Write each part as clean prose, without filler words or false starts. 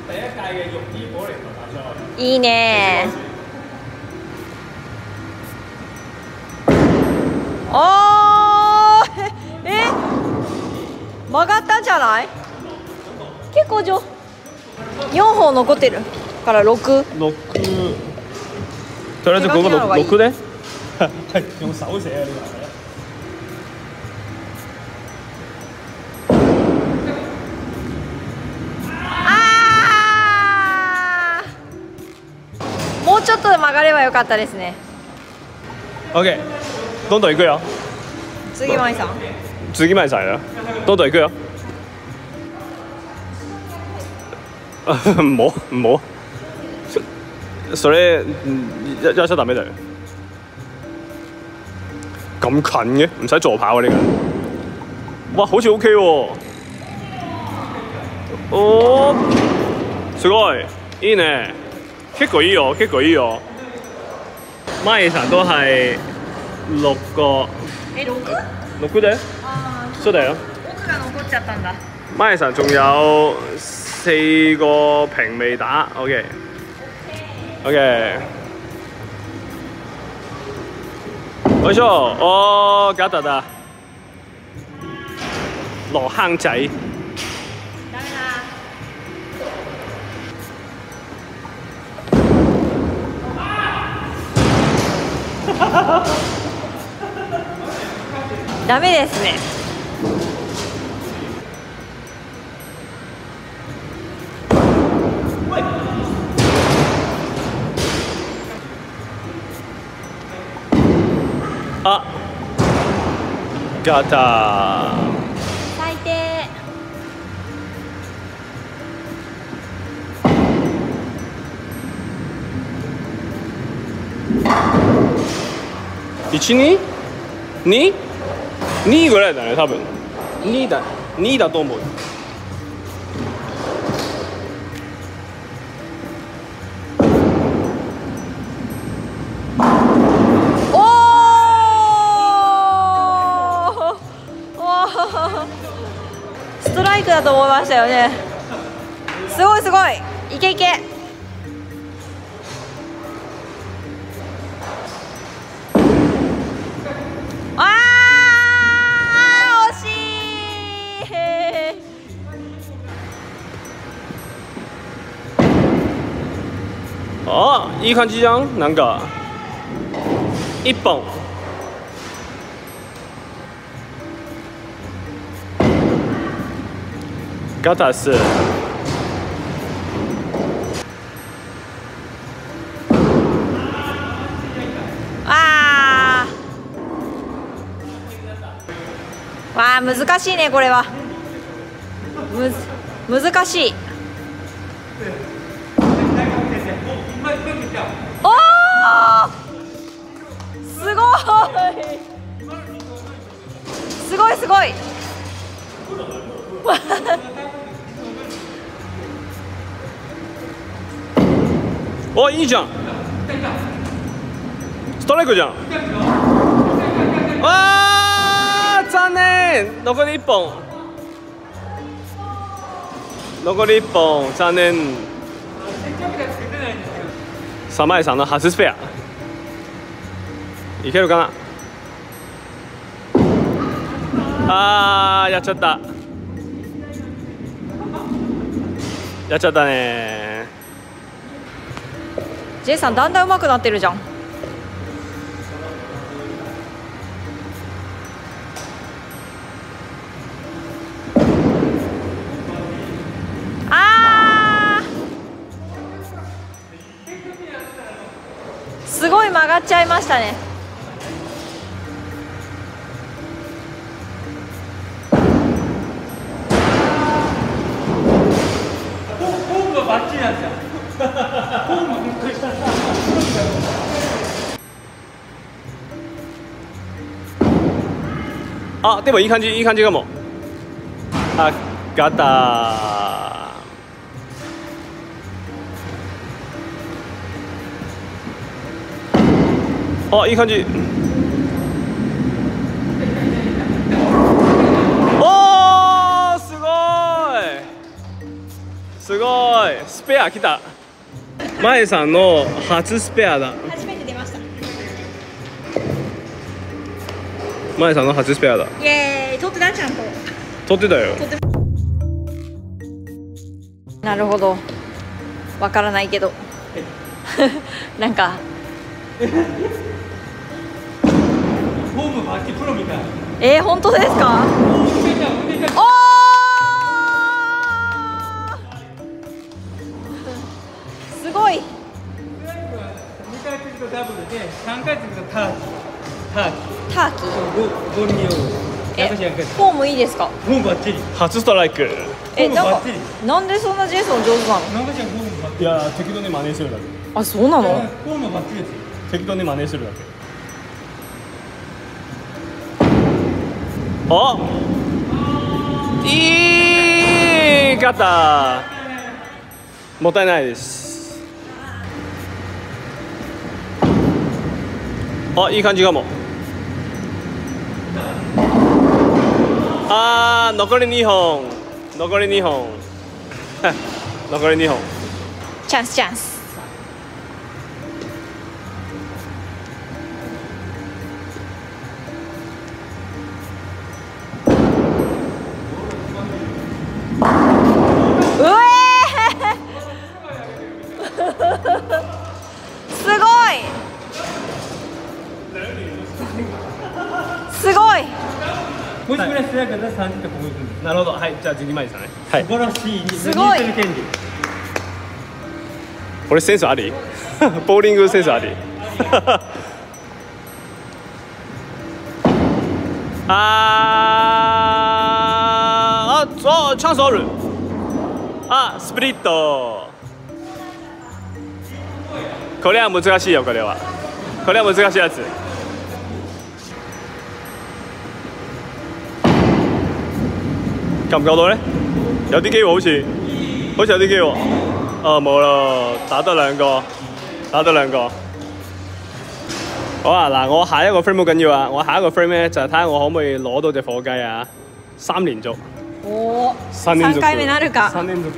第一屆嘅浴衣保齡球大賽。 いいね。あー曲がったんじゃない？結構4本残ってるから6。 とりあえず嗰個6咧，係用手寫啊呢個。 もうちょっと曲がればよかったですね。 OK，どんどん行くよ。 次舞さん。 次舞さん啦，どんどん行くよ。唔好唔好，それ一出打咩嚟？咁近嘅，唔使助跑啊呢個。哇，好似 OK 喎。哦，すごいいいね。結構いいよ，結構いいよ。舞さん都係6個。6で？そうだよ。 奥が残っちゃったんだ。 舞さん仲有4個平未打 ，OK。OK。冇錯，哦，搞得啊！落坑仔。 ダメですね。 あ、ガタ。 最低。 1、2ぐらいだね多分。2だと思う。 ストライクだと思いましたよね。すごいすごい。いけいけ。惜しい。 あ、いい感じじゃん。なんか1本。ガタス。 わあ難しいねこれは。難しい。おおすごいすごいすごい。 お、いいじゃん。ストライクじゃん。あー残念。残り1本。残り1本残念。さあ舞さんの初スペアいけるかな。やっちゃった。やっちゃったね。 J さんだんだん上手くなってるじゃん。すごい曲がっちゃいましたね。 フォームがバッチリなんですよ。フォーム本当にあ、でもいい感じ、いい感じかも。あ、ガター。あ、いい感じ。おー、すごい。すごい。 ごいスペア来た。まえさんの初スペアだ。 初めて出ました。 まえさんの初スペアだ。 イエーイ、取ってたちゃんと。 取ってたよ。 なるほど。わからないけど。なんか。 フォームバッチプロみたい。 本当ですか？おー。すごい。 2回つくとダブルで、3回つくとターキー。 ターキー。 ゴンニオ。 フォームいいですか？ フォームバッチリ。 初ストライク。 なんでそんなジェイソン上手なの？ なんかじゃフォームバッチリ。 いや適当に真似するだけ。 あ、そうなの？ フォームバッチリですよ。 適当に真似するだけ。あ、いい方。もったいないです。あ、いい感じかも。残り2本。残り2本。残り2本。 チャンスチャンス。すごい。すごい。 もしぐらいストライクだったら30ってここ行くんです。 なるほど。はい、じゃあ次前ですね。はい。 素晴らしい。 すごい。 これセンスあり？ボーリングセンスあり？チャンスある。スプリット。これは難しいよ。これは難しいやつ。夠唔夠到咧？有啲機會好似有啲機會。冇啦，打得兩個。好啊，嗱，我下一個 frame 好緊要啊！我下一個 frame 咧就係睇下我可唔可以攞到隻火雞啊！3連續。 お、3回目なるか。 3連続。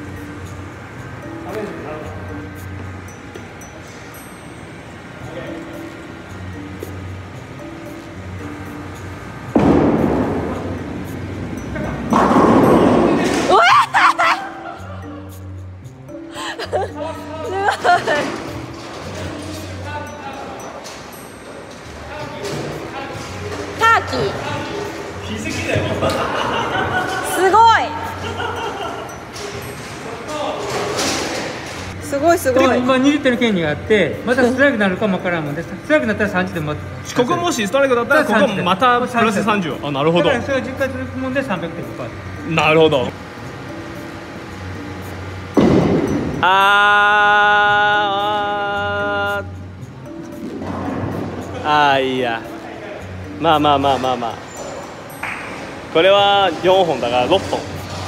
ターキー。すごい。すごいすごい。 今20点の権利があって、またストライクになるかもわからんもんで、ストライクになったら30点また。 ここもしストライクだったらここまたプラス30。なるほど。 だからそれが10回続くもんで300点かかる。 なるほど。いや。まあ。これは4本だから6本。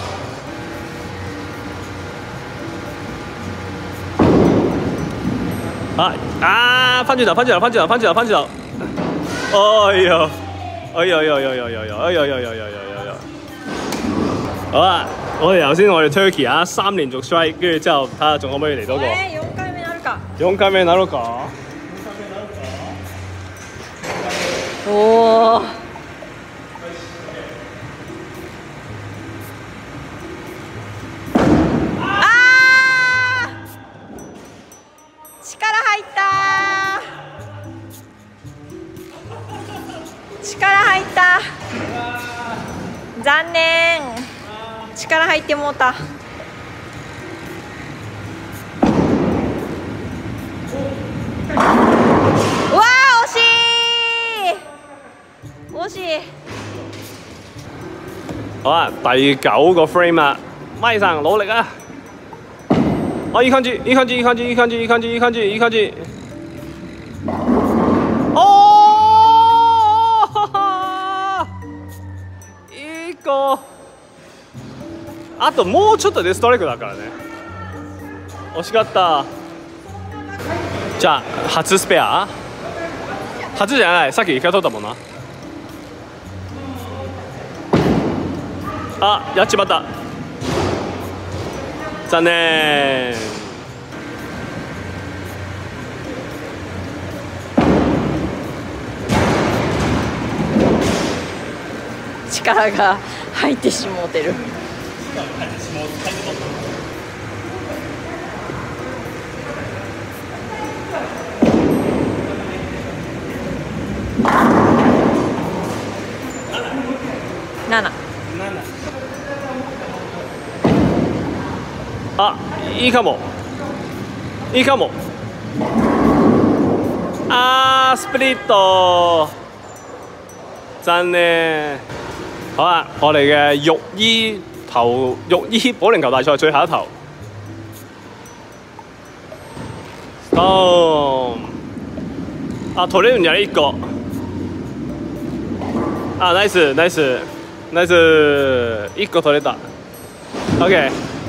翻轉頭。好啊，我哋頭先turkey 3連續 strike， 跟住之後睇下仲可唔可以嚟多個。 4回目なるか。 4回目なるか。 おお。力入った。残念。力入ってもうた。うわー、惜しい。 好啊，第9個 frame 啦，咪生努力啊！いい感じ。いい子。あともうちょっとでストライクだからね。惜しかった。じゃあ初スペア？初じゃない。さっき1回取ったもんな。やっちまった。 真呢。 力が入ってしもうてる。7。 あ、いいかも。いいかも。啊， split 到，真呢。好啦，我哋嘅浴衣保齡球大賽最後一頭。哦，啊，取れるんじゃない1個。啊 ，nice nice nice， 1個取れた。OK。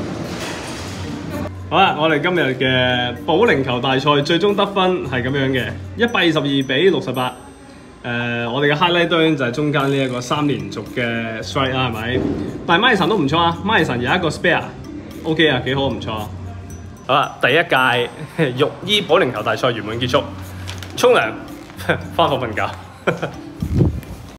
好啦，我哋今日嘅保齡球大賽最終得分係咁樣嘅，122比68。我哋嘅 highlight 當然就係中間呢一個3連續嘅 strike 啦，係咪？但係 Madison 都唔錯啊 ，Madison 有一個 spare，OK 啊，幾好唔錯。好啦，第一屆浴衣保齡球大賽圓滿結束，沖涼，翻房瞓覺。